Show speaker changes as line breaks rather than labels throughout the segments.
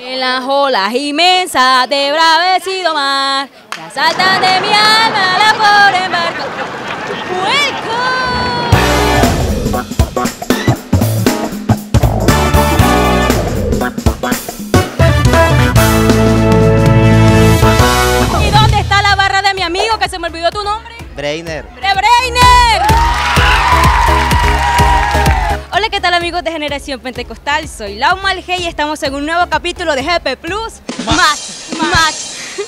En las olas inmensas de bravecido mar, que asaltan de mi alma la pobre barca. ¿Y dónde está la barra de mi amigo que se me olvidó tu nombre?
Breiner.
¡Breiner! Hola, ¿qué tal amigos de Generación Pentecostal? Soy Lauma Alge y estamos en un nuevo capítulo de GP Plus Max.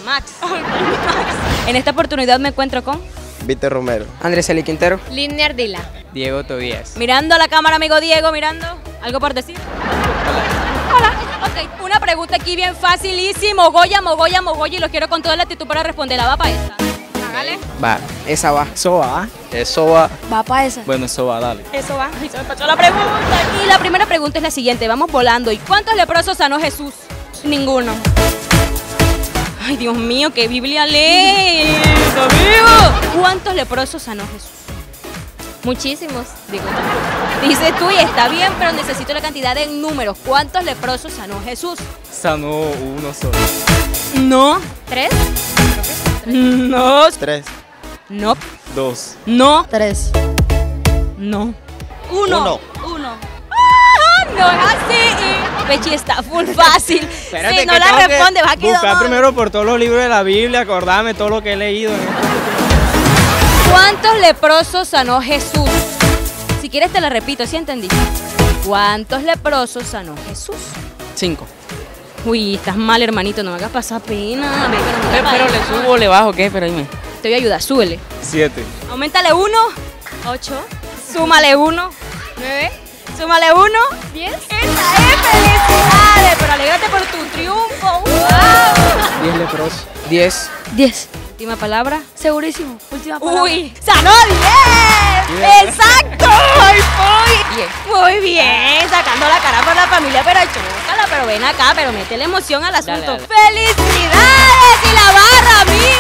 En esta oportunidad me encuentro con
Víctor Romero.
Andrés Eli Quintero.
Linne Ardila.
Diego Tobías.
mirando a la cámara, amigo Diego, mirando. ¿Algo por decir? Hola. Ok, una pregunta aquí bien facilísimo. Mogolla, y los quiero con toda la actitud para responder. ¿La va para esa? Hágale.
Va, esa va.
Eso va.
Eso va.
Va para esa.
Bueno, eso va, dale.
Eso va. Ay, se me pasó la pregunta. Y la primera pregunta es la siguiente. Vamos volando. ¿Y cuántos leprosos sanó Jesús? Ninguno. Ay, Dios mío, qué Biblia lees, amigo. ¿Cuántos leprosos sanó Jesús?
Muchísimos.
Digo, dices tú y está bien, pero necesito la cantidad de números. ¿Cuántos leprosos sanó Jesús?
Sanó uno solo.
No.
¿3?
No.
3.
No.
2.
No.
3.
No. Uno. No es así. Pechi está full fácil.
Espérate,
si no
que
la
tengo que
responde, va a quedar
buscar
mal.
primero por todos los libros de la Biblia, acordarme todo lo que he leído.
¿Cuántos leprosos sanó Jesús? Si quieres te la repito, ¿sí entendiste? ¿Cuántos leprosos sanó Jesús?
5.
Uy, estás mal, hermanito, no me hagas pasar pena.
Pero le subo o le bajo, ¿qué? Pero dime.
Te voy a ayudar, súbele.
7.
Auméntale 1. 8. Súmale 1.
9.
Súmale 1.
10.
¡Esa es! ¡Felicidades! Pero alégrate por tu triunfo. ¡Wow!
10 leprosos.
10.
10.
Última palabra.
Segurísimo. Última palabra.
¡Uy! ¡Sanó 10! ¡Exacto! Muy bien, sacando la cara por la familia, pero chócala, pero ven acá, pero métele emoción al asunto.
Dale.
¡Felicidades! ¡Y la barra,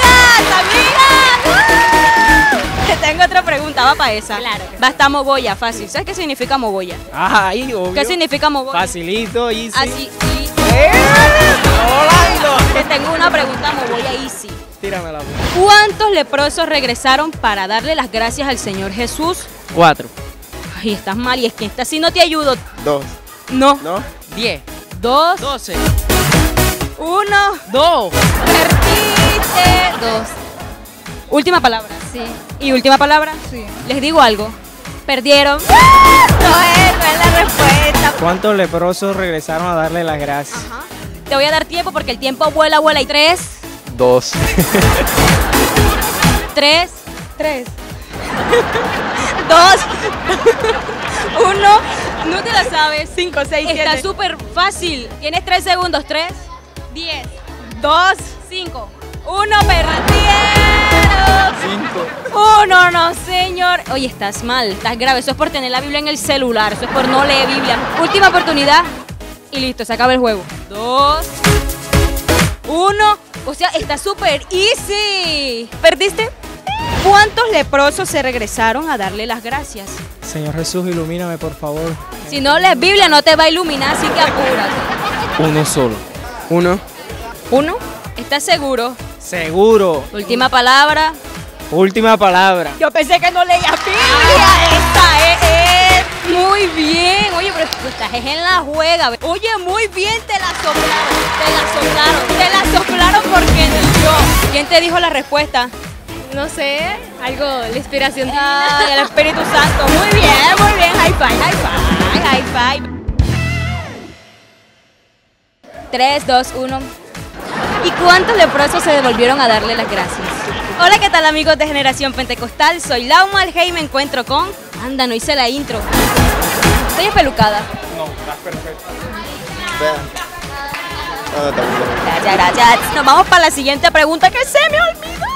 amigas! Te tengo otra pregunta, va para esa.
Claro que sí.
Va a estar mogolla, fácil. ¿Sabes qué significa mogolla?
Ay, obvio.
¿Qué significa mogolla?
Facilito, easy.
Así, y...
Hola,
Te tengo una pregunta mogolla easy.
tíramela.
¿Cuántos leprosos regresaron para darle las gracias al Señor Jesús?
4.
Ay, estás mal, y es que esta sí no te ayudo.
2.
No.
¿No?
10.
2,
12.
1.
2.
Perdiste.
2.
Última palabra.
Sí.
¿Y última palabra?
Sí.
Les digo algo. Perdieron. No es la respuesta.
¿Cuántos leprosos regresaron a darle las gracias?
Ajá. Te voy a dar tiempo porque el tiempo vuela. Y 3,
2.
3,
3.
2, 1. No te la sabes.
5, 6, 7.
Está súper fácil. Tienes 3 segundos. 3,
10.
2, 5, 1. Perdieron.
5.
1, no señor. Oye, estás mal, estás grave. Eso es por tener la Biblia en el celular. Eso es por no leer Biblia. Última oportunidad. Y listo, se acaba el juego. 2, 1. O sea, está súper easy. ¿Perdiste? ¿Cuántos leprosos se regresaron a darle las gracias?
Señor Jesús, ilumíname, por favor.
Si no lees Biblia, no te va a iluminar, así que apúrate.
Uno solo.
1.
1. ¿Estás seguro?
Seguro.
Última palabra.
Última palabra.
Yo pensé que no leías Biblia. Esta es. Muy bien. Oye, pero tú estás en la juega. Oye, muy bien, te la soplaron porque ni yo. ¿Quién te dijo la respuesta?
No sé, algo, la inspiración divina.
Ay, el Espíritu Santo. Muy bien. High five. 3, 2, 1. ¿Y cuántos leprosos se devolvieron a darle las gracias? Hola, ¿qué tal amigos de Generación Pentecostal? Soy Lauma Alge y me encuentro con... Anda, no hice la intro. Estoy espelucada.
No, estás perfecto.
Vea.
Gracias. Nos vamos para la siguiente pregunta que se me olvidó.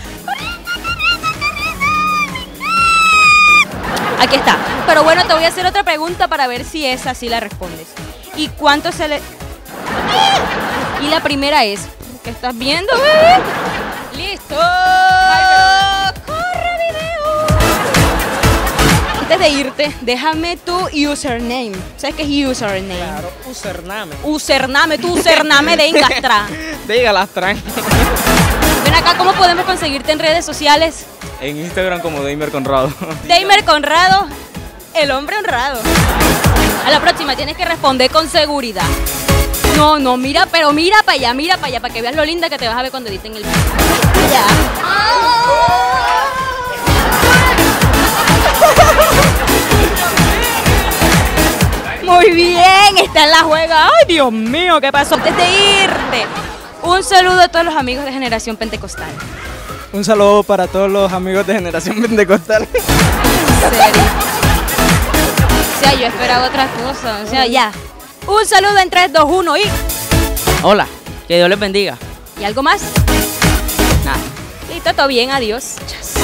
Aquí está. Pero bueno, te voy a hacer otra pregunta para ver si esa sí la respondes. ¿Y cuánto se le...? Y la primera es... ¿Qué estás viendo, bebé? ¡Listo! ¡Corre video! Antes de irte, déjame tu username. ¿Sabes qué es username?
Claro, username.
Username, tu username de Ingastra.
Dígalas, tran.
Ven acá, ¿cómo podemos conseguirte en redes sociales?
En Instagram como Damer Conrado.
Damer Conrado, el hombre honrado. A la próxima tienes que responder con seguridad. No, no, mira, pero mira para allá, para que veas lo linda que te vas a ver cuando editen el video. Allá. Muy bien, está en la juega. Ay, Dios mío, ¿qué pasó? Antes de irte, un saludo a todos los amigos de Generación Pentecostal.
Un saludo para todos los amigos de Generación Pentecostal.
En serio. O sea, yo esperaba otra cosa. O sea, ya. Un saludo en 3, 2, 1 y...
Hola, que Dios les bendiga.
¿Y algo más?
Nada.
Listo, todo bien, adiós. Chas.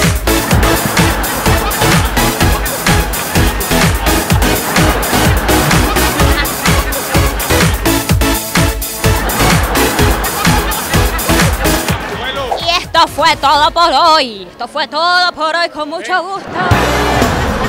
Y esto fue todo por hoy. Esto fue todo por hoy con mucho gusto.